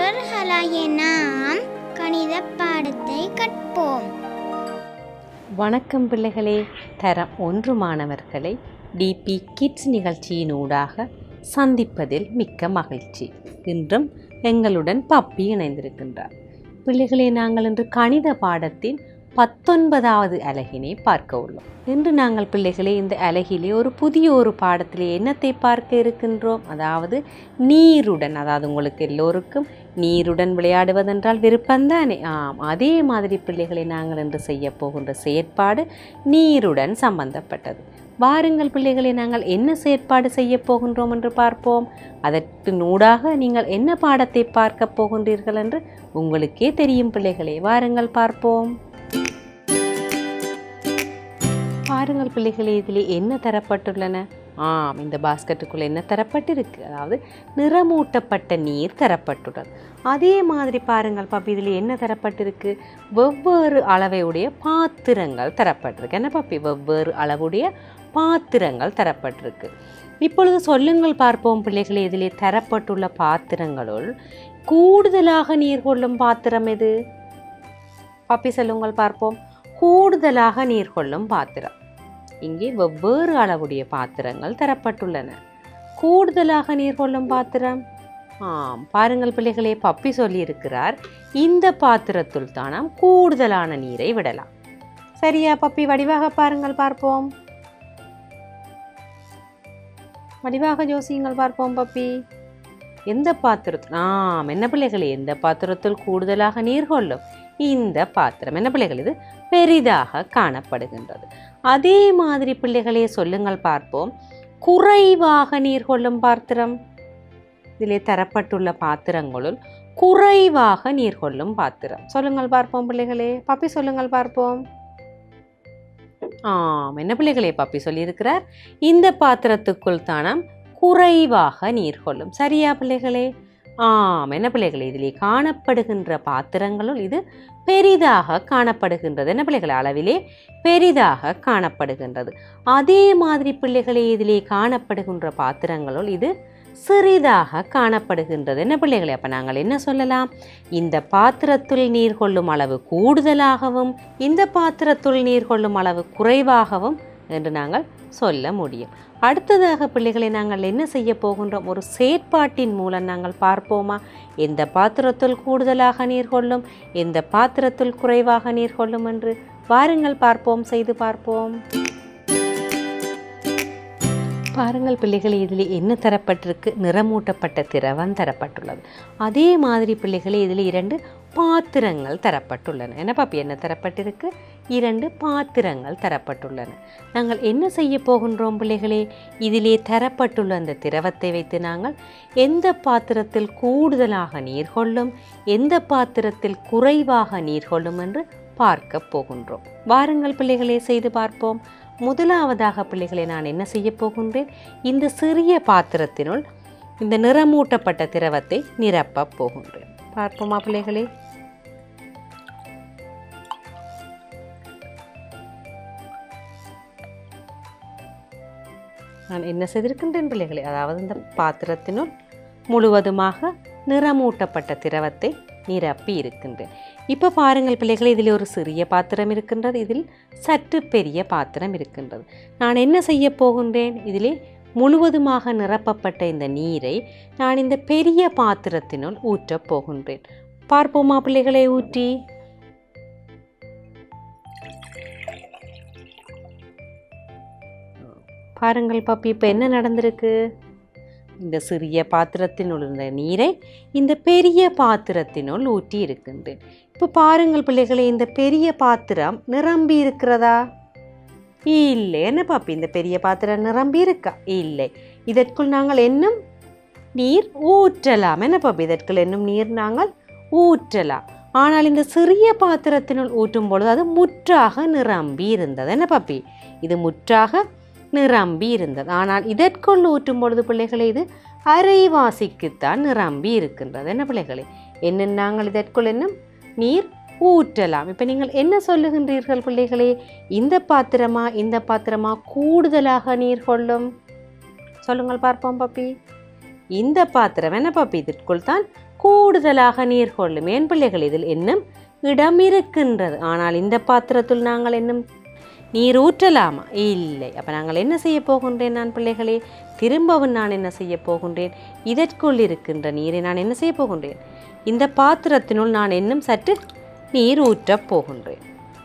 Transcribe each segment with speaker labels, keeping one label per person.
Speaker 1: சிறுவர்களாகிய நாம் கணித பாடத்தை கற்போம்.
Speaker 2: வணக்கம் பிள்ளைகளே. தரம் 1 மாணவர்களை டிபி கிட்ஸ் நிகழ்ச்சியினூடாக சந்திப்பதில் மிக்க மகிழ்ச்சி. இன்றும் எங்களுடன் பப்பி இணைந்திருக்கின்றார். பிள்ளைகளே, நாங்கள் இன்று கணித பாடத்தின் 19வது அலகினை பார்க்க உள்ளோம். இன்று நாங்கள் பிள்ளைகளே இந்த அலகிலே ஒரு புதிய பாடத்திலே என்னத்தை பார்க்க இருக்கின்றோம்? அதாவது நீருடன், அதாவது உங்களுக்கு எல்லோருக்கும் நீருடன் விளையாடுவதென்றால் விருப்பம்தானே? அதே மாதிரி பிள்ளைகளை நாங்கள் இன்று செய்ய போகின்ற செயற்பாடு நீருடன் சம்பந்தப்பட்டது. வாருங்கள் பிள்ளைகளை, நாங்கள் என்ன செயற்பாடு செய்ய போகின்றோம் என்று பார்ப்போம். அதற்கு நூடாக நீங்கள் என்ன பாடத்தை பார்க்க போகின்றீர்கள் என்று உங்களுக்கே தெரியும் பிள்ளைகளே. வாருங்கள் பார்ப்போம். பாருங்கள் பிள்ளைகளே, இதில் என்ன தரப்பட்டுள்ளன? இந்த பாஸ்கெட்டுக்குள்ளே என்ன தரப்பட்டிருக்கு? அதாவது நிறமூட்டப்பட்ட நீர் தரப்பட்டுள்ளது. அதே மாதிரி பாருங்கள் பாப்பி, இதில் என்ன தரப்பட்டிருக்கு? வெவ்வேறு அளவையுடைய பாத்திரங்கள் தரப்பட்டிருக்கு. என்ன பாப்பி? வெவ்வேறு அளவுடைய பாத்திரங்கள் தரப்பட்டிருக்கு. இப்பொழுது சொல்லுங்கள் பார்ப்போம் பிள்ளைகளே, இதிலே தரப்பட்டுள்ள பாத்திரங்களுள் கூடுதலாக நீர் கொள்ளும் பாத்திரம் எது? பாப்பி சொல்லுங்கள் பார்ப்போம். கூடுதலாக நீர் கொள்ளும் பாத்திரம். இங்கே வெவ்வேறு அளவுடைய பாத்திரங்கள் தரப்பட்டுள்ளன. கூடுதலாக நீர் கொள்ளும் பாத்திரம், பாருங்கள் பிள்ளைகளே, பப்பி சொல்லியிருக்கிறார், இந்த பாத்திரத்துள் தான் நாம் கூடுதலான நீரை விடலாம். சரியா பப்பி? வடிவாக பாருங்கள் பார்ப்போம். வடிவாக யோசியுங்கள் பார்ப்போம் பப்பி. எந்த பாத்திரத்தில்? என்ன பிள்ளைகளே, எந்த பாத்திரத்தில் கூடுதலாக நீர் கொள்ளும்? இந்த பாத்திரம். என்ன பிள்ளைகள்? இது பெரிதாக காணப்படுகின்றது. அதே மாதிரி பிள்ளைகளே சொல்லுங்கள் பார்ப்போம். குறைவாக நீர் கொள்ளும் பாத்திரம். இதிலே தரப்பட்டுள்ள பாத்திரங்களுள் குறைவாக நீர் கொள்ளும் பாத்திரம் சொல்லுங்கள் பார்ப்போம் பிள்ளைகளே. பப்பி சொல்லுங்கள் பார்ப்போம். என்ன பிள்ளைகளே, பப்பி சொல்லியிருக்கிறார், இந்த பாத்திரத்துக்குள் தானம் குறைவாக நீர் கொள்ளும். சரியா பிள்ளைகளே? என்ன பிள்ளைகளே, இதிலே காணப்படுகின்ற பாத்திரங்களுள் இது பெரிதாக காணப்படுகின்றது. என்ன பிள்ளைகளே? அளவிலே பெரிதாக காணப்படுகின்றது. அதே மாதிரி பிள்ளைகளே, இதிலே காணப்படுகின்ற பாத்திரங்களுள் இது சிறிதாக காணப்படுகின்றது. என்ன பிள்ளைகளே? அப்போ நாங்கள் என்ன சொல்லலாம்? இந்த பாத்திரத்துள் நீர் கொள்ளும் அளவு கூடுதலாகவும் இந்த பாத்திரத்துள் நீர் கொள்ளும் அளவு குறைவாகவும் என்று நாங்கள் சொல்ல முடியும். அடுத்ததாக பிள்ளைகளை நாங்கள் என்ன செய்ய போகின்றோம்? ஒரு செயற்பாட்டின் மூலம் நாங்கள் பார்ப்போமா? எந்த பாத்திரத்துள் கூடுதலாக நீர் கொள்ளும், எந்த பாத்திரத்துள் குறைவாக நீர் கொள்ளும் என்று வாருங்கள் பார்ப்போம், செய்து பார்ப்போம். பாருங்கள் பிள்ளைகளை, இதில் என்ன தரப்பட்டிருக்கு? நிறமூட்டப்பட்ட திரவம் தரப்பட்டுள்ளது. அதே மாதிரி பிள்ளைகளை, இதில் 2 பாத்திரங்கள் தரப்பட்டுள்ளன. என்ன பாப்பி? என்ன தரப்பட்டிருக்கு? 2 பாத்திரங்கள் தரப்பட்டுள்ளன. நாங்கள் என்ன செய்ய போகின்றோம் பிள்ளைகளே? இதிலே தரப்பட்டுள்ள அந்த திரவத்தை வைத்து நாங்கள் எந்த பாத்திரத்தில் கூடுதலாக நீர் கொள்ளும், எந்த பாத்திரத்தில் குறைவாக நீர் கொள்ளும் என்று பார்க்க போகின்றோம். வாருங்கள் பிள்ளைகளே, செய்து பார்ப்போம். முதலாவதாக பிள்ளைகளை நான் என்ன செய்ய போகின்றேன்? இந்த சிறிய பாத்திரத்தினுள் இந்த நிறமூட்டப்பட்ட திரவத்தை நிரப்ப போகின்றேன். பார்ப்போமா பிள்ளைகளே? நான் என்ன செய்திருக்கின்றேன் பிள்ளைகளே? அதாவது இந்த பாத்திரத்தினுள் முழுவதுமாக நிறமூட்டப்பட்ட திரவத்தை நிரப்பி இருக்கின்றேன். இப்போ பாருங்கள் பிள்ளைகளே, இதில் ஒரு சிறிய பாத்திரம் இருக்கின்றது, இதில் சற்று பெரிய பாத்திரம் இருக்கின்றது. நான் என்ன செய்ய போகின்றேன்? இதிலே முழுவதுமாக நிரப்பப்பட்ட இந்த நீரை நான் இந்த பெரிய பாத்திரத்தினுள் ஊற்றப் போகின்றேன். பார்ப்போமா பிள்ளைகளை? ஊற்றி பாருங்கள் பாப்பி, இப்போ என்ன நடந்திருக்கு? இந்த சிறிய பாத்திரத்தினுள் இருந்த நீரை இந்த பெரிய பாத்திரத்தினுள் ஊற்றி இருக்கின்றேன். இப்போ பாருங்கள் பிள்ளைகளே, இந்த பெரிய பாத்திரம் நிரம்பி இருக்கிறதா? இல்லை. என்ன பாப்பி? இந்த பெரிய பாத்திரம் நிரம்பி இருக்கா? இல்லை. இதற்குள் நாங்கள் இன்னும் நீர் ஊற்றலாம். என்ன பாப்பி? இதற்குள் இன்னும் நீர் நாங்கள் ஊற்றலாம். ஆனால் இந்த சிறிய பாத்திரத்தினுள் ஊற்றும் பொழுது அது முற்றாக நிரம்பி இருந்தது. என்ன பாப்பி? இது முற்றாக நிரம்பி இருந்தது. ஆனால் இதற்குள் ஊற்றும் பொழுது பிள்ளைகளே, இது அரைவாசிக்குத்தான் நிரம்பி இருக்கின்றது. என்ன பிள்ளைகளே? என்ன நாங்கள் இதற்குள் இன்னும் நீர் ஊற்றலாம். இப்போ நீங்கள் என்ன சொல்லுகின்றீர்கள் பிள்ளைகளே? இந்த பாத்திரமா இந்த பாத்திரமா கூடுதலாக நீர் கொள்ளும்? சொல்லுங்கள் பார்ப்போம் பப்பி. இந்த பாத்திரம் என்ன பாப்பி இதற்குள் தான் கூடுதலாக நீர் கொள்ளும். என் பிள்ளைகள் இதில் இன்னும் இடம் இருக்கின்றது. ஆனால் இந்த பாத்திரத்தில் நாங்கள் இன்னும் நீர் ஊற்றலாமா? இல்லை. அப்போ நாங்கள் என்ன செய்ய போகின்றேன் நான் பிள்ளைகளே? திரும்பவும் நான் என்ன செய்ய போகின்றேன்? இதற்குள் இருக்கின்ற நீரை நான் என்ன செய்ய போகின்றேன்? இந்த பாத்திரத்தினுள் நான் இன்னும் சற்று நீர் ஊற்றப் போகின்றேன்.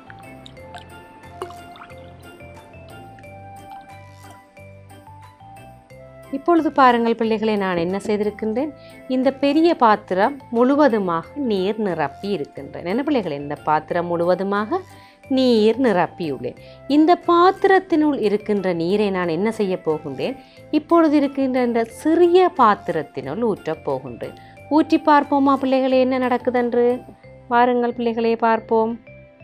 Speaker 2: இப்பொழுது பாருங்கள் பிள்ளைகளை, நான் என்ன செய்திருக்கின்றேன்? இந்த பெரிய பாத்திரம் முழுவதுமாக நீர் நிரப்பி இருக்கின்றேன். என்ன பிள்ளைகளை, இந்த பாத்திரம் முழுவதுமாக நீர் நிரப்பியுள்ளேன். இந்த பாத்திரத்தினுள் இருக்கின்ற நீரை நான் என்ன செய்ய போகின்றேன்? இப்பொழுது இருக்கின்ற இந்த சிறிய பாத்திரத்தினுள் ஊற்றப் போகின்றேன். ஊற்றி பார்ப்போமா பிள்ளைகளே என்ன நடக்குதென்று? வாருங்கள் பிள்ளைகளே பார்ப்போம்.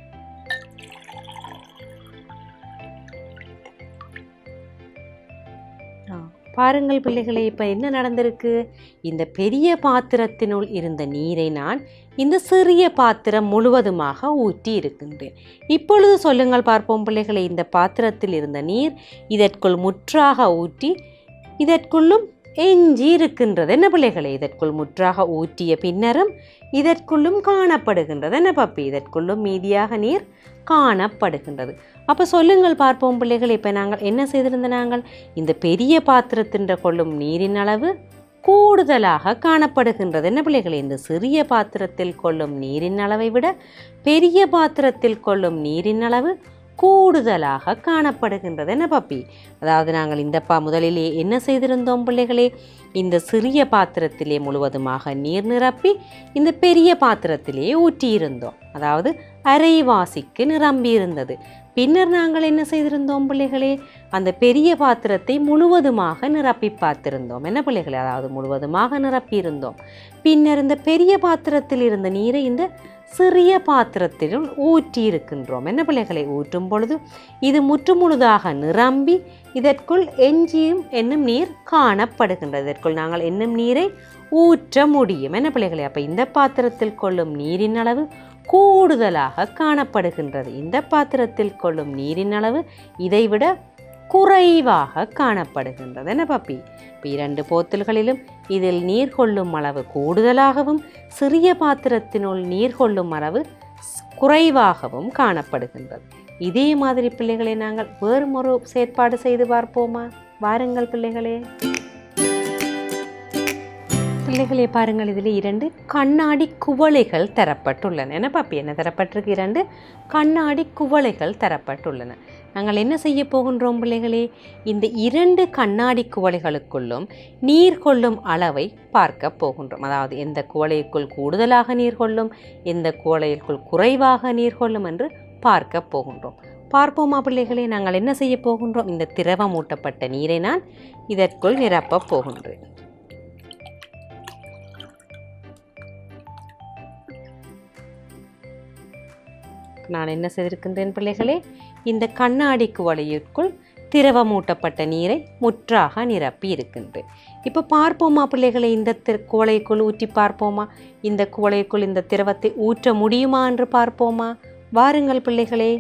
Speaker 2: பாருங்கள் பிள்ளைகளே, இப்போ என்ன நடந்திருக்கு? இந்த பெரிய பாத்திரத்தினுள் இருந்த நீரை நான் இந்த சிறிய பாத்திரம் முழுவதுமாக ஊற்றி இருக்கின்றேன். இப்பொழுது சொல்லுங்கள் பார்ப்போம் பிள்ளைகளே, இந்த பாத்திரத்தில் இருந்த நீர் இதற்குள் முற்றாக ஊற்றி இதற்குள்ளும் எஞ்சி இருக்கின்றது. என்ன பிள்ளைகளே, இதற்குள் முற்றாக ஊற்றிய பின்னரும் இதற்குள்ளும் காணப்படுகின்றது. என்ன பாப்பி, இதற்குள்ளும் மீதியாக நீர் காணப்படுகின்றது. அப்போ சொல்லுங்கள் பார்ப்போம் பிள்ளைகள், இப்போ நாங்கள் என்ன செய்திருந்த நாங்கள் இந்த பெரிய பாத்திரத்தின் கொள்ளும் நீரின் அளவு கூடுதலாக காணப்படுகின்றது. என்ன பிள்ளைகளே, இந்த சிறிய பாத்திரத்தில் கொள்ளும் நீரின் அளவை விட பெரிய பாத்திரத்தில் கொள்ளும் நீரின் அளவு கூடுதலாக காணப்படுகின்றது. என்ன பாப்பி, அதாவது நாங்கள் இந்த முதலிலே என்ன செய்திருந்தோம் பிள்ளைகளே? இந்த சிறிய பாத்திரத்திலே முழுவதுமாக நீர் நிரப்பி இந்த பெரிய பாத்திரத்திலே ஊற்றியிருந்தோம். அதாவது அரைவாசிக்கு நிரம்பி இருந்தது. பின்னர் நாங்கள் என்ன செய்திருந்தோம் பிள்ளைகளே? அந்த பெரிய பாத்திரத்தை முழுவதுமாக நிரப்பி பார்த்திருந்தோம். என்ன பிள்ளைகளே, அதாவது முழுவதுமாக நிரப்பி இருந்தோம். பின்னர் இந்த பெரிய பாத்திரத்தில் இருந்த நீரை இந்த சிறிய பாத்திரத்திலும் ஊற்றி இருக்கின்றோம். என்ன பிள்ளைகளை, ஊற்றும் பொழுது இது முற்றுமுழுதாக நிரம்பி இதற்குள் எஞ்சியும் என்னும் நீர் காணப்படுகின்றது. இதற்குள் நாங்கள் என்னும் நீரை ஊற்ற முடியும். என்ன பிள்ளைகளே, அப்போ இந்த பாத்திரத்தில் கொள்ளும் நீரின் அளவு கூடுதலாக காணப்படுகின்றது. இந்த பாத்திரத்தில் கொள்ளும் நீரின் அளவு இதைவிட குறைவாக காணப்படுகின்றது. என்ன பாப்பி, இப்போ இரண்டு போத்தல்களிலும் இதில் நீர் கொள்ளும் அளவு கூடுதலாகவும் சிறிய பாத்திரத்தினுள் நீர் கொள்ளும் அளவு குறைவாகவும் காணப்படுகின்றது. இதே மாதிரி பிள்ளைகளை நாங்கள் வேறு ஒரு செயற்பாடு செய்து பார்ப்போமா? வாருங்கள் பிள்ளைகளே. பிள்ளைகளே பாருங்கள், இதில் இரண்டு கண்ணாடி குவளைகள் தரப்பட்டுள்ளன. என்ன பாப்பி, என்ன தரப்பட்டிருக்கு? இரண்டு கண்ணாடி குவளைகள் தரப்பட்டுள்ளன. நாங்கள் என்ன செய்ய போகின்றோம் பிள்ளைகளே? இந்த இரண்டு கண்ணாடி குவளைகளுக்குள்ளும் நீர் கொள்ளும் அளவை பார்க்க போகின்றோம். அதாவது எந்த குவளைக்குள் கூடுதலாக நீர் கொள்ளும், எந்த குவளைக்குள் குறைவாக நீர் கொள்ளும் என்று பார்க்க போகின்றோம். பார்ப்போமா பிள்ளைகளே? நாங்கள் என்ன செய்ய போகின்றோம்? இந்த திரவமூட்டப்பட்ட நீரை நான் இதற்குள் நிரப்ப போகின்றேன். நான் என்ன செய்திருக்கின்றேன் பிள்ளைகளே? இந்த கண்ணாடி குவளைக்குள் திரவமூட்டப்பட்ட நீரை முற்றாக நிரப்பி இருக்கின்றேன். இப்போ பார்ப்போமா பிள்ளைகளை, இந்த குவளைக்குள் ஊற்றி பார்ப்போமா? இந்த குவளைக்குள் இந்த திரவத்தை ஊற்ற முடியுமா என்று பார்ப்போமா? வாருங்கள் பிள்ளைகளே.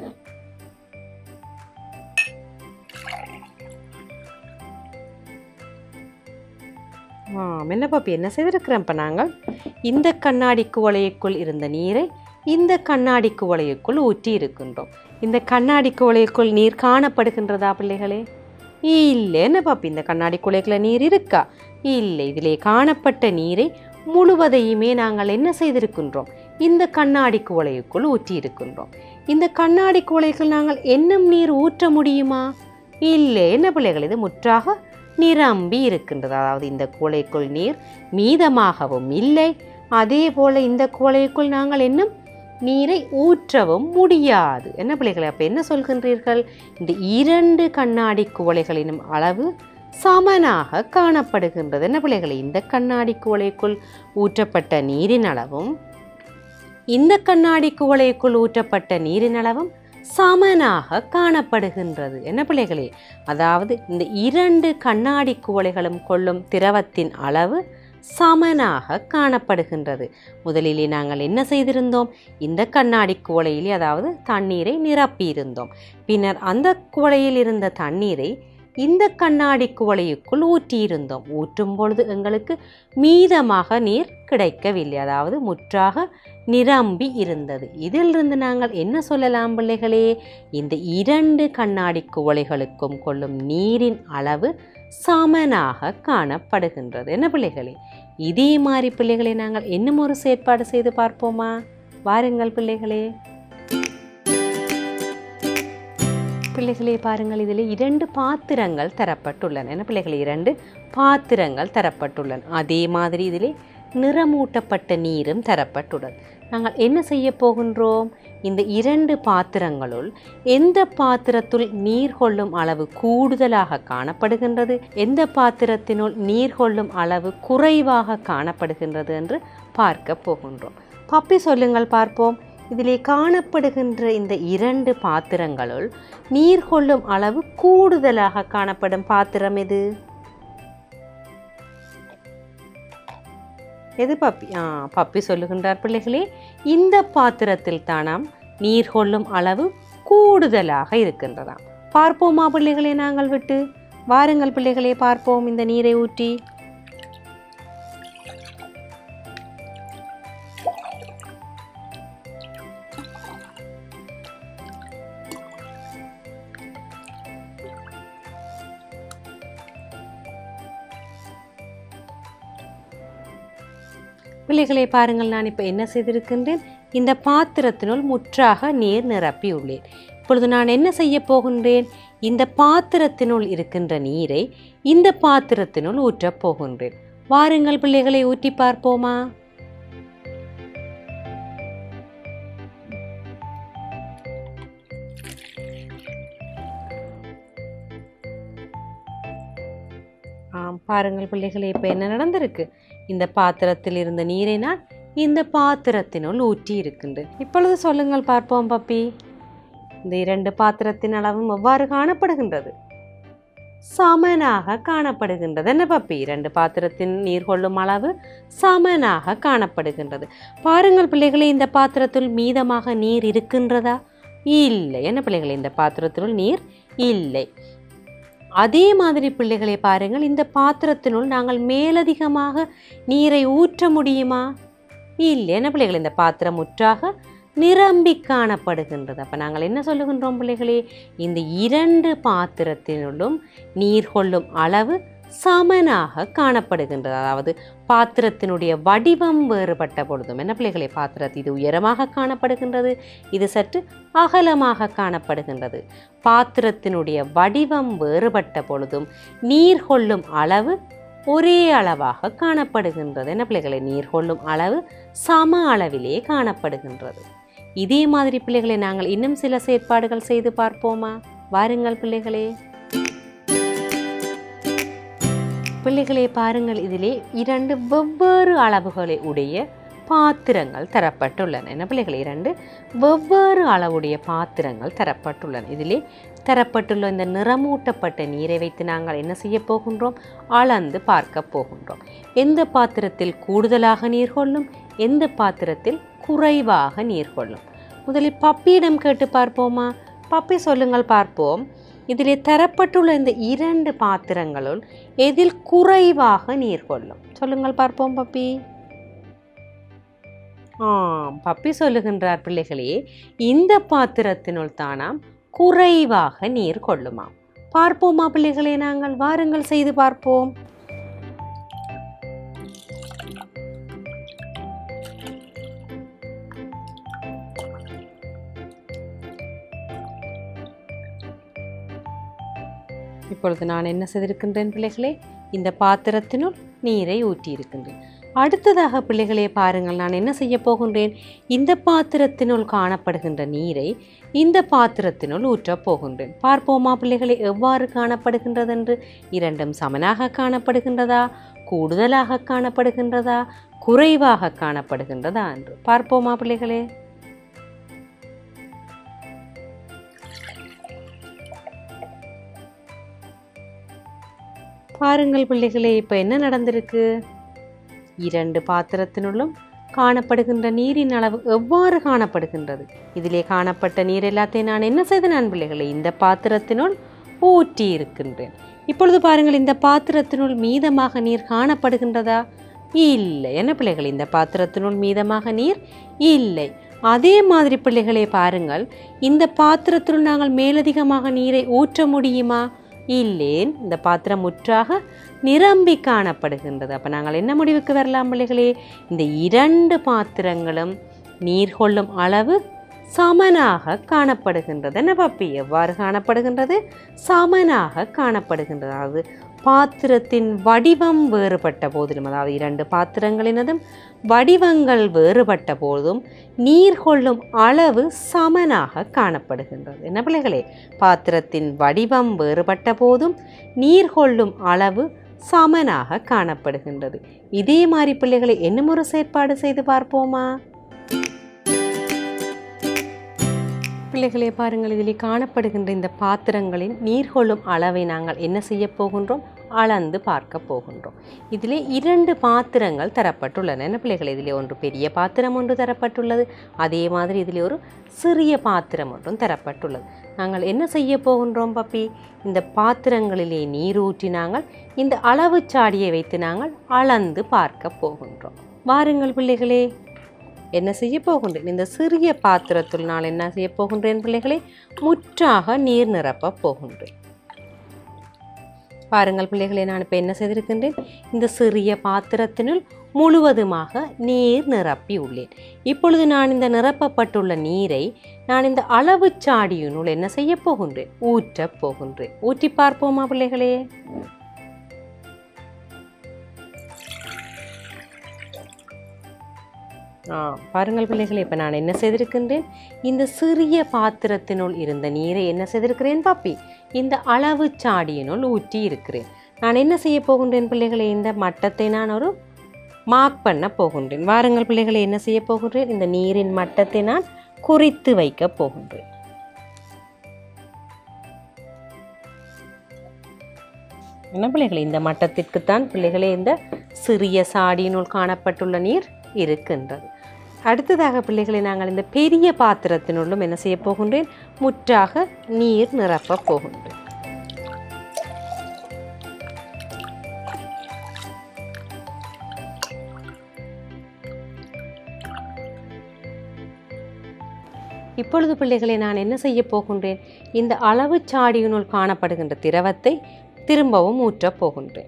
Speaker 2: என்ன பாப்பி, என்ன செய்திருக்கிறோம்? இப்போ நாங்கள் இந்த கண்ணாடி குவளைக்குள் இருந்த நீரை இந்த கண்ணாடி குவளைக்குள் ஊற்றி இருக்கின்றோம். இந்த கண்ணாடி குவளைக்குள் நீர் காணப்படுகின்றதா பிள்ளைகளே? இல்லை. என்ன பாப்பி, இந்த கண்ணாடி குவளைக்குள்ள நீர் இருக்கா? இல்லை. இதிலே காணப்பட்ட நீரை முழுவதையுமே நாங்கள் என்ன செய்திருக்கின்றோம்? இந்த கண்ணாடி குவளைக்குள் ஊற்றி இருக்கின்றோம். இந்த கண்ணாடி குவளைக்குள் நாங்கள் என்னும் நீர் ஊற்ற முடியுமா? இல்லை. என்ன பிள்ளைகள், இது முற்றாக நிரம்பி இருக்கின்றது. அதாவது இந்த குவளைக்குள் நீர் மீதமாகவும் இல்லை, அதே போல இந்த குவளைக்குள் நாங்கள் இன்னும் நீரை ஊற்றவும் முடியாது. என்ன பிள்ளைகளை, அப்போ என்ன சொல்கின்றீர்கள்? இந்த இரண்டு கண்ணாடி குவளைகளினும் அளவு சமனாக காணப்படுகின்றது. என்ன பிள்ளைகளை, இந்த கண்ணாடி குவளைக்குள் ஊற்றப்பட்ட நீரின் அளவும் இந்த கண்ணாடி குவளைக்குள் ஊற்றப்பட்ட நீரின் அளவும் சமனாக காணப்படுகின்றது. என்ன பிள்ளைகளே, அதாவது இந்த இரண்டு கண்ணாடி குவளைகளும் கொள்ளும் திரவத்தின் அளவு சமனாக காணப்படுகின்றது. முதலிலே நாங்கள் என்ன செய்திருந்தோம்? இந்த கண்ணாடி குவளையிலே அதாவது தண்ணீரை நிரப்பியிருந்தோம். பின்னர் அந்த குவளையில் இருந்த தண்ணீரை இந்த கண்ணாடி குவளைக்குள் ஊற்றியிருந்தோம். ஊற்றும் பொழுது எங்களுக்கு மீதமாக நீர் கிடைக்கவில்லை, அதாவது முற்றாக நிரம்பி இருந்தது. இதிலிருந்து நாங்கள் என்ன சொல்லலாம் பிள்ளைகளே? இந்த 2 கண்ணாடி குவளைகளுக்கும் கொள்ளும் நீரின் அளவு சமனாக காணப்படுகின்றது. என்ன பிள்ளைகளே? இதே மாதிரி பிள்ளைகளை நாங்கள் இன்னும் ஒரு செயற்பாடு செய்து பார்ப்போமா? வாருங்கள் பிள்ளைகளே. பிள்ளைகளே பாருங்கள், இதில் 2 பாத்திரங்கள் தரப்பட்டுள்ளன. என்ன பிள்ளைகளே? 2 பாத்திரங்கள் தரப்பட்டுள்ளன. அதே மாதிரி இதில் நிறமூட்டப்பட்ட நீரும் தரப்பட்டுள்ளது. நாங்கள் என்ன செய்ய போகின்றோம்? இந்த 2 பாத்திரங்களுள் எந்த பாத்திரத்துள் நீர் கொள்ளும் அளவு கூடுதலாக காணப்படுகின்றது, எந்த பாத்திரத்தினுள் நீர் கொள்ளும் அளவு குறைவாக காணப்படுகின்றது என்று பார்க்க போகின்றோம். பப்பி சொல்லுங்கள் பார்ப்போம். இதிலே காணப்படுகின்ற இந்த 2 பாத்திரங்களுள் நீர் கொள்ளும் அளவு கூடுதலாக காணப்படும் பாத்திரம் எது? எது பப்பி? பப்பி சொல்லுகின்றார் பிள்ளைகளே, இந்த பாத்திரத்தில் தானாம் நீர் கொள்ளும் அளவு கூடுதலாக இருக்கின்றதாம். பார்ப்போமா பிள்ளைகளே? நாங்கள் விட்டு வாருங்கள் பிள்ளைகளே, பார்ப்போம். இந்த நீரை ஊற்றி பிள்ளைகளை பாருங்கள். நான் இப்போ என்ன செய்திருக்கின்றேன்? இந்த பாத்திரத்தினுள் முற்றாக நீர் நிரப்பி உள்ளேன். இப்பொழுது நான் என்ன செய்ய போகின்றேன்? இந்த பாத்திரத்தினுள் இருக்கின்ற நீரை இந்த பாத்திரத்தினுள் ஊற்றப் போகின்றேன். வாருங்கள் பிள்ளைகளை, ஊற்றி பார்ப்போமா? பாருங்கள் பிள்ளைகளே, இப்போ என்ன நடந்திருக்கு? இந்த பாத்திரத்தில் இருந்த நீரை நான் இந்த பாத்திரத்தினுள் ஊற்றி இருக்கின்றேன். இப்பொழுது சொல்லுங்கள் பார்ப்போம் பப்பி, இந்த 2 பாத்திரத்தின் அளவும் எவ்வாறு காணப்படுகின்றது? சமனாக காணப்படுகின்றது. என்ன பப்பி? 2 பாத்திரத்தின் நீர் கொள்ளும் அளவு சமனாக காணப்படுகின்றது. பாருங்கள் பிள்ளைகளே, இந்த பாத்திரத்தில் மீதமாக நீர் இருக்கின்றதா? இல்லை. என்ன பிள்ளைகளே? இந்த பாத்திரத்தினுள் நீர் இல்லை. அதே மாதிரி பிள்ளைகளை பாருங்கள், இந்த பாத்திரத்தினுள் நாங்கள் மேலதிகமாக நீரை ஊற்ற முடியுமா? இல்லை. என்ன பிள்ளைகள்? இந்த பாத்திரம் முற்றாக நிரம்பி காணப்படுகின்றது. அப்போ நாங்கள் என்ன சொல்லுகின்றோம் பிள்ளைகளே? இந்த 2 பாத்திரத்தினுள்ளும் நீர் கொள்ளும் அளவு சமனாக காணப்படுகின்றது. அதாவது பாத்திரத்தினுடைய வடிவம் வேறுபட்ட பொழுதும் என்ன பிள்ளைகளே? பாத்திரத்தில் இது உயரமாக காணப்படுகின்றது, இது சற்று அகலமாக காணப்படுகின்றது. பாத்திரத்தினுடைய வடிவம் வேறுபட்ட பொழுதும் நீர் கொள்ளும் அளவு ஒரே அளவாக காணப்படுகின்றது. என்ன பிள்ளைகளை? நீர் கொள்ளும் அளவு சம அளவிலே காணப்படுகின்றது. இதே மாதிரி பிள்ளைகளை நாங்கள் இன்னும் சில செயற்பாடுகள் செய்து பார்ப்போமா? வாருங்கள் பிள்ளைகளே. பிள்ளைகளே பாருங்கள், இதிலே 2 வெவ்வேறு அளவுகளை உடைய பாத்திரங்கள் தரப்பட்டுள்ளன. என்ன பிள்ளைகளே? 2 வெவ்வேறு அளவுடைய பாத்திரங்கள் தரப்பட்டுள்ளன. இதிலே தரப்பட்டுள்ள இந்த நிறமூட்டப்பட்ட நீரை வைத்து நாங்கள் என்ன செய்ய போகின்றோம்? அளந்து பார்க்க போகின்றோம். எந்த பாத்திரத்தில் கூடுதலாக நீர் கொள்ளும், எந்த பாத்திரத்தில் குறைவாக நீர் கொள்ளும்? முதலில் பப்பியிடம் கேட்டு பார்ப்போமா? பப்பி சொல்லுங்கள் பார்ப்போம். இதிலே தரப்பட்டுள்ள இந்த 2 பாத்திரங்களுள் எதில் குறைவாக நீர் கொள்ளும்? சொல்லுங்கள் பார்ப்போம் பப்பி. பப்பி சொல்லுகின்றார் பிள்ளைகளே, இந்த பாத்திரத்தினுள் தானாம் குறைவாக நீர் கொள்ளுமாம். பார்ப்போமா பிள்ளைகளே? நாங்கள் வாருங்கள் செய்து பார்ப்போம். இப்பொழுது நான் என்ன செய்திருக்கின்றேன் பிள்ளைகளே? இந்த பாத்திரத்தினுள் நீரை ஊற்றி இருக்கின்றேன். அடுத்ததாக பிள்ளைகளே பாருங்கள், நான் என்ன செய்ய போகின்றேன்? இந்த பாத்திரத்தினுள் காணப்படுகின்ற நீரை இந்த பாத்திரத்தினுள் ஊற்றப் போகின்றேன். பார்ப்போமா பிள்ளைகளே எவ்வாறு காணப்படுகின்றது என்று? 2ம் சமனாக காணப்படுகின்றதா, கூடுதலாக காணப்படுகின்றதா, குறைவாக காணப்படுகின்றதா என்று பார்ப்போமா பிள்ளைகளே? பாருங்கள் பிள்ளைகளே, இப்போ என்ன நடந்திருக்கு? 2 பாத்திரத்தினுள்ளும் காணப்படுகின்ற நீரின் அளவு எவ்வாறு காணப்படுகின்றது? இதிலே காணப்பட்ட நீர் எல்லாத்தையும் நான் என்ன செய்தேன் பிள்ளைகளே? இந்த பாத்திரத்தினுள் ஊற்றி இருக்கின்றேன். இப்பொழுது பாருங்கள், இந்த பாத்திரத்தினுள் மீதமாக நீர் காணப்படுகின்றதா? இல்லை. என்ன பிள்ளைகள், இந்த பாத்திரத்தினுள் மீதமாக நீர் இல்லை. அதே மாதிரி பிள்ளைகளே பாருங்கள், இந்த பாத்திரத்தினுள் நாங்கள் மேலதிகமாக நீரை ஊற்ற முடியுமா? இல்லேன். இந்த பாத்திரம் முற்றாக நிரம்பி காணப்படுகின்றது. அப்போ நாங்கள் என்ன முடிவுக்கு வரலாம் பிள்ளைகளே? இந்த 2 பாத்திரங்களும் நீர் கொள்ளும் அளவு சமனாக காணப்படுகின்றது. என்ன பாப்பி, எவ்வாறு காணப்படுகின்றது? சமனாக காணப்படுகின்றது. அதாவது பாத்திரத்தின் வடிவம் வேறுபட்ட போதிலும், அதாவது 2 பாத்திரங்களினதும் வடிவங்கள் வேறுபட்ட போதும் நீர் கொள்ளும் அளவு சமனாக காணப்படுகின்றது. என்ன பிள்ளைகளே, பாத்திரத்தின் வடிவம் வேறுபட்ட போதும் நீர் கொள்ளும் அளவு சமனாக காணப்படுகின்றது. இதே மாதிரி பிள்ளைகளை இன்னும் ஒரு செயற்பாடு செய்து பார்ப்போமா? பிள்ளைகளே பாருங்கள், இதில் காணப்படுகின்ற இந்த பாத்திரங்களின் நீர்கொள்ளும் அளவை நாங்கள் என்ன செய்ய போகின்றோம்? அளந்து பார்க்க போகின்றோம். இதிலே 2 பாத்திரங்கள் தரப்பட்டுள்ளன. என்ன பிள்ளைகள், இதிலே ஒன்று பெரிய பாத்திரம் ஒன்று தரப்பட்டுள்ளது. அதே மாதிரி இதிலே ஒரு சிறிய பாத்திரம் ஒன்றும் தரப்பட்டுள்ளது. நாங்கள் என்ன செய்ய போகின்றோம் பாப்பி? இந்த பாத்திரங்களிலே நீர் ஊற்றி நாங்கள் இந்த அளவு சாடியை வைத்து நாங்கள் அளந்து பார்க்க போகின்றோம். வாருங்கள் பிள்ளைகளே, என்ன செய்ய போகின்றேன்? இந்த சிறிய பாத்திரத்தில் நான் என்ன செய்ய போகின்றேன் பிள்ளைகளே? முற்றாக நீர் நிரப்ப போகின்றேன். பாருங்கள் பிள்ளைகளே, நான் இப்போ என்ன செய்திருக்கின்றேன்? இந்த சிறிய பாத்திரத்தினுள் முழுவதுமாக நீர் நிரப்பி உள்ளேன். இப்பொழுது நான் இந்த நிரப்பப்பட்டுள்ள நீரை நான் இந்த அளவு சாடியினுள் என்ன செய்ய போகின்றேன்? ஊற்றப் போகின்றேன். ஊற்றி பார்ப்போமா பிள்ளைகளே? பாருங்கள் பிள்ளைகளே, இப்போ நான் என்ன செய்திருக்கின்றேன்? இந்த சிறிய பாத்திரத்தினுள் இருந்த நீரை என்ன செய்திருக்கிறேன் பாப்பி? இந்த அளவு சாடியினுள் ஊற்றி இருக்கிறேன். நான் என்ன செய்ய போகின்றேன் பிள்ளைகளே? இந்த மட்டத்தை நான் ஒரு மார்க் பண்ண போகின்றேன். வாருங்கள் பிள்ளைகளே, என்ன செய்ய போகின்றேன்? இந்த நீரின் மட்டத்தை நான் குறித்து வைக்க போகின்றேன். என்ன பிள்ளைகளே, இந்த மட்டத்திற்குத்தான் பிள்ளைகளே இந்த சிறிய சாடியினுள் காணப்பட்டுள்ள நீர் இருக்கின்றது. அடுத்ததாக பிள்ளைகளை நாங்கள் இந்த பெரிய பாத்திரத்தினுள்ளும் என்ன செய்ய போகின்றேன்? முற்றாக நீர் நிரப்ப போகின்றேன். இப்பொழுது பிள்ளைகளை நான் என்ன செய்ய போகின்றேன்? இந்த அளவு சாடியினுள் காணப்படுகின்ற திரவத்தை திரும்பவும் ஊற்றப் போகின்றேன்.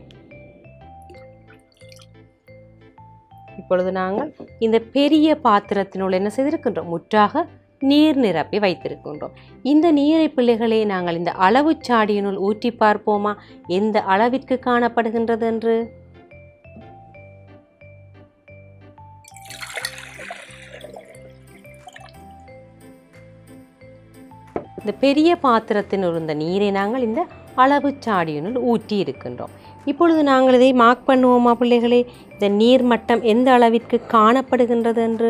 Speaker 2: இப்பொழுது நாங்கள் இந்த பெரிய பாத்திரத்தினுள் என்ன செய்திருக்கின்றோம்? முற்றாக நீர் நிரப்பி வைத்திருக்கின்றோம். இந்த நீரை பிள்ளைகளே நாங்கள் இந்த அளவு சாடியினுள் ஊற்றி பார்ப்போமா? எந்த அளவிற்கு காணப்படுகின்றது என்று. இந்த பெரிய பாத்திரத்தினுள் இருந்த நீரை நாங்கள் இந்த அளவு சாடியினுள் ஊற்றி இருக்கின்றோம். இப்பொழுது நாங்கள் இதை மார்க் பண்ணுவோமா பிள்ளைகளே? இந்த நீர் மட்டம் எந்த அளவிற்கு காணப்படுகின்றது என்று.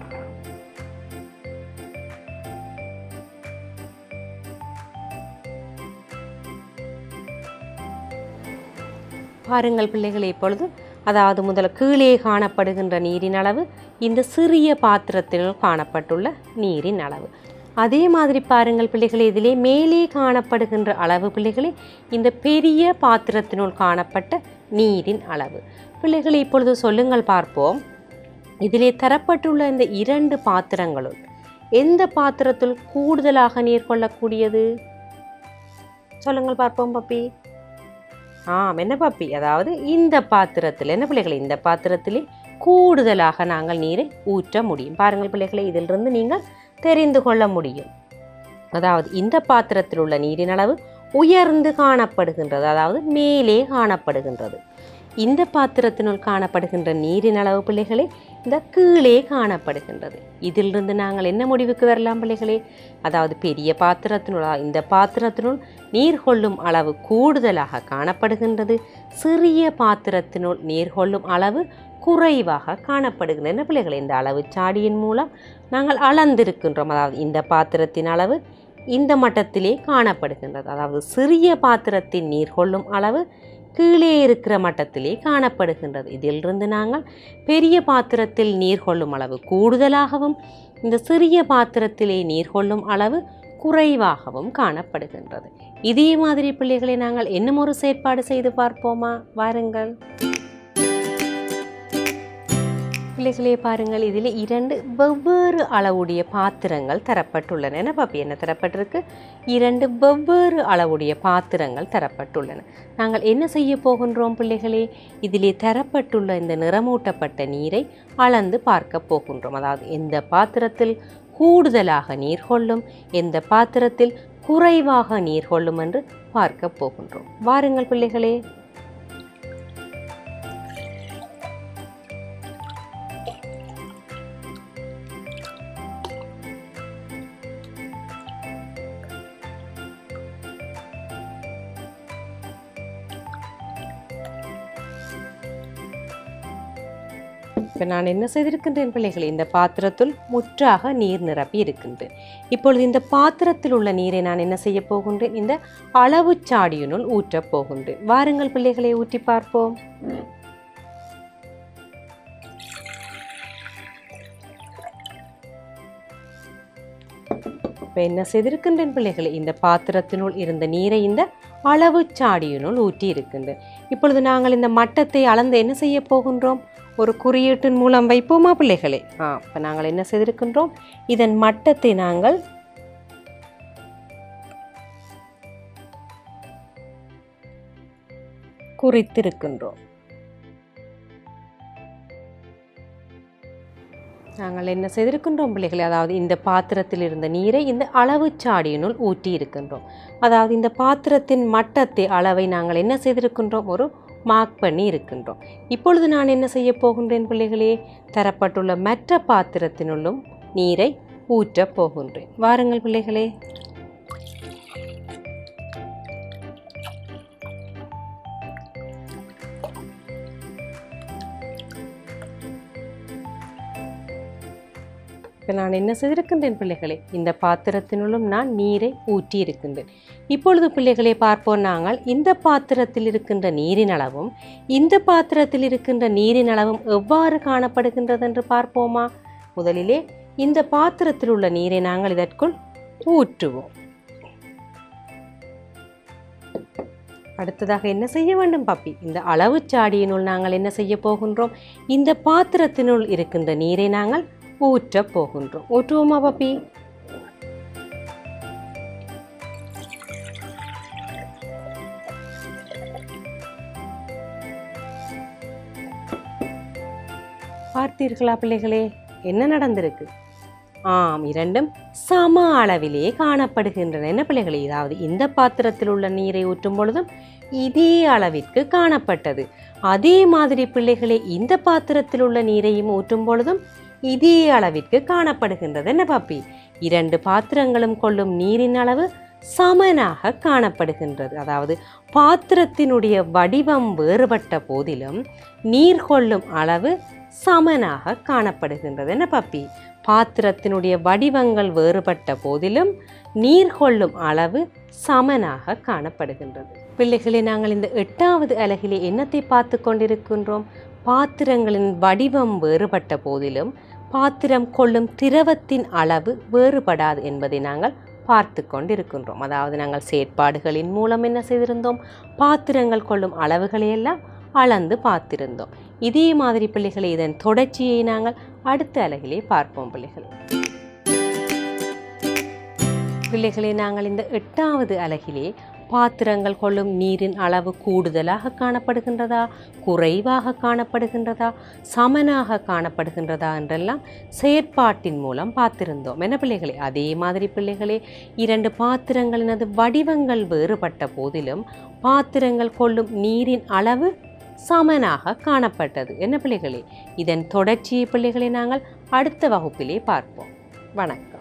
Speaker 2: பாருங்கள் பிள்ளைகளே, இப்பொழுது அதாவது முதல்ல கீழே காணப்படுகின்ற நீரின் அளவு இந்த சிறிய பாத்திரத்தினுள் காணப்பட்டுள்ள நீரின் அளவு. அதே மாதிரி பாருங்கள் பிள்ளைகளே, இதிலே மேலே காணப்படுகின்ற அளவு பிள்ளைகளே இந்த பெரிய பாத்திரத்தினுள் காணப்பட்ட நீரின் அளவு. பிள்ளைகளை இப்பொழுது சொல்லுங்கள் பார்ப்போம். இதிலே தரப்பட்டுள்ள இந்த 2 பாத்திரங்களுள் எந்த பாத்திரத்தில் கூடுதலாக நீர் கொள்ளக்கூடியது? சொல்லுங்கள் பார்ப்போம் பாப்பி. என்ன பாப்பி, அதாவது இந்த பாத்திரத்தில். என்ன பிள்ளைகளை, இந்த பாத்திரத்திலே கூடுதலாக நாங்கள் நீரை ஊற்ற முடியும். பாருங்கள் பிள்ளைகளை, இதிலிருந்து நீங்கள் தெரிந்து கொள்ள முடியும். அதாவது இந்த பாத்திரத்தில் உள்ள நீரின் அளவு உயர்ந்து காணப்படுகின்றது, அதாவது மேலே காணப்படுகின்றது. இந்த பாத்திரத்தினுள் காணப்படுகின்ற நீரின் அளவு பிள்ளைகளே இந்த கீழே காணப்படுகின்றது. இதிலிருந்து நாங்கள் என்ன முடிவுக்கு வரலாம் பிள்ளைகளே? அதாவது பெரிய பாத்திரத்தினுள் இந்த பாத்திரத்தினுள் நீர் கொள்ளும் அளவு கூடுதலாக காணப்படுகின்றது, சிறிய பாத்திரத்தினுள் நீர் கொள்ளும் அளவு குறைவாக காணப்படுகின்றன. என்ன பிள்ளைகளே, இந்த அளவு சாடியின் மூலம் நாங்கள் அளந்திருக்கின்றோம். அதாவது இந்த பாத்திரத்தின் அளவு இந்த மட்டத்திலே காணப்படுகின்றது. அதாவது சிறிய பாத்திரத்தின் நீர் கொள்ளும் அளவு கீழே இருக்கிற மட்டத்திலே காணப்படுகின்றது. இதிலிருந்து நாங்கள் பெரிய பாத்திரத்தில் நீர் கொள்ளும் அளவு கூடுதலாகவும் இந்த சிறிய பாத்திரத்திலே நீர் கொள்ளும் அளவு குறைவாகவும் காணப்படுகின்றது. இதே மாதிரி பிள்ளைகளை நாங்கள் இன்னும் ஒரு செயற்பாடு செய்து பார்ப்போமா? வாருங்கள் பிள்ளைகளே, பாருங்கள். இதில் 2 வெவ்வேறு அளவுடைய பாத்திரங்கள் தரப்பட்டுள்ளன. என்ன பாப்பி, என்ன தரப்பட்டிருக்கு? 2 வெவ்வேறு அளவுடைய பாத்திரங்கள் தரப்பட்டுள்ளன. நாங்கள் என்ன செய்ய போகின்றோம் பிள்ளைகளே? இதிலே தரப்பட்டுள்ள இந்த நிறமூட்டப்பட்ட நீரை அளந்து பார்க்க போகின்றோம். அதாவது எந்த பாத்திரத்தில் கூடுதலாக நீர் கொள்ளும், எந்த பாத்திரத்தில் குறைவாக நீர் கொள்ளும் என்று பார்க்க போகின்றோம். வாருங்கள் பிள்ளைகளே. இப்போ நான் என்ன செய்திருக்கின்றேன் பிள்ளைகளே? இந்த பாத்திரத்தில் முற்றாக நீர் நிரப்பி இருக்கின்றேன். இப்பொழுது இந்த பாத்திரத்தில் உள்ள நீரை நான் என்ன செய்ய போகின்றேன்? இந்த அளவு சாடியினுள் ஊற்றப் போகின்றேன். வாருங்கள் பிள்ளைகளை, ஊற்றி பார்ப்போம். இப்போ என்ன செய்திருக்கின்றேன் பிள்ளைகளே? இந்த பாத்திரத்தினுள் இருந்த நீரை இந்த அளவு சாடியினுள் ஊற்றி இருக்கின்றேன். இப்பொழுது நாங்கள் இந்த மட்டத்தை அளந்து என்ன செய்ய போகின்றோம்? ஒரு குறியீட்டின் மூலம் வைப்போமா பிள்ளைகளே? இப்போ நாங்கள் என்ன செய்திருக்கின்றோம்? இதன் மட்டத்தை நாங்கள் குறித்திருக்கின்றோம். நாங்கள் என்ன செய்திருக்கின்றோம் பிள்ளைகளே? அதாவது இந்த பாத்திரத்தில் இருந்த நீரை இந்த அளவு சாடியினுள் ஊற்றி இருக்கின்றோம். அதாவது இந்த பாத்திரத்தின் மட்டத்தை அளவை நாங்கள் என்ன செய்திருக்கின்றோம்? ஒரு மார்க் பண்ணி இருக்கின்றோம். இப்பொழுது நான் என்ன செய்ய போகின்றேன் பிள்ளைகளே? தரப்பட்டுள்ள மற்ற பாத்திரத்தினுள்ளும் நீரை ஊற்றப் போகின்றேன். வாருங்கள் பிள்ளைகளே. இப்போ நான் என்ன செய்திருக்கின்றேன் பிள்ளைகளே? இந்த பாத்திரத்தினுள்ளும் நான் நீரை ஊற்றி இருக்கின்றேன். இப்பொழுது பிள்ளைகளே பார்ப்போம், நாங்கள் இந்த பாத்திரத்தில் இருக்கின்ற நீரின் அளவும் இந்த பாத்திரத்தில் இருக்கின்ற நீரின் அளவும் எவ்வாறு காணப்படுகின்றது என்று பார்ப்போமா? முதலிலே இந்த பாத்திரத்தில் உள்ள நீரை நாங்கள் இதற்குள் ஊற்றுவோம். அடுத்ததாக என்ன செய்ய வேண்டும் பாப்பி? இந்த அளவு சாடியினுள் நாங்கள் என்ன செய்ய போகின்றோம்? இந்த பாத்திரத்தினுள் இருக்கின்ற நீரை நாங்கள் ஊற்ற போகின்றோம். ஊற்றுவோமா பாப்பி? பார்த்தீர்களா பிள்ளைகளே, என்ன நடந்திருக்கு? இரண்டும் சம அளவிலே காணப்படுகின்றன. என்ன பிள்ளைகளே? அதாவது இந்த பாத்திரத்தில் உள்ள நீரை ஊற்றும் பொழுதும் இதே அளவிற்கு காணப்பட்டது. அதே மாதிரி பிள்ளைகளே, இந்த பாத்திரத்தில் உள்ள நீரையும் ஊற்றும் பொழுதும் இதே அளவிற்கு காணப்படுகின்றது. என்ன பாப்பி? 2 பாத்திரங்களும் கொள்ளும் நீரின் அளவு சமனாக காணப்படுகின்றது. அதாவது பாத்திரத்தினுடைய வடிவம் வேறுபட்ட போதிலும் நீர் கொள்ளும் அளவு சமனாக காணப்படுகின்றது. என்ன பாப்பி? பாத்திரத்தினுடைய வடிவங்கள் வேறுபட்ட போதிலும் நீர் கொள்ளும் அளவு சமனாக காணப்படுகின்றது. பிள்ளைகளே, நாங்கள் இந்த 8வது அலகிலே என்னத்தை பார்த்து கொண்டிருக்கின்றோம்? பாத்திரங்களின் வடிவம் வேறுபட்ட போதிலும் பாத்திரம் கொள்ளும் திரவத்தின் அளவு வேறுபடாது என்பதை நாங்கள் பார்த்து கொண்டிருக்கின்றோம். அதாவது நாங்கள் செயற்பாடுகளின் மூலம் என்ன செய்திருந்தோம்? பாத்திரங்கள் கொள்ளும் அளவுகளை எல்லாம் அளந்து பார்த்திருந்தோம். இதே மாதிரி பிள்ளைகளை, இதன் தொடர்ச்சியை நாங்கள் அடுத்த அலகிலே பார்ப்போம். பிள்ளைகளே, நாங்கள் இந்த 8வது அலகிலே பாத்திரங்கள் கொள்ளும் நீரின் அளவு கூடுதலாக காணப்படுகின்றதா, குறைவாக காணப்படுகின்றதா, சமனாக காணப்படுகின்றதா என்றெல்லாம் செயற்பாட்டின் மூலம் பார்த்திருந்தோம். என்ன பிள்ளைகளே? அதே மாதிரி பிள்ளைகளே, 2 பாத்திரங்களினது வடிவங்கள் வேறுபட்ட போதிலும் பாத்திரங்கள் கொள்ளும் நீரின் அளவு சமனாக காணப்பட்டது. என்ன பிள்ளைகளே? இதன் தொடர்ச்சியை பிள்ளைகளை நாங்கள் அடுத்த வகுப்பிலே பார்ப்போம். வணக்கம்.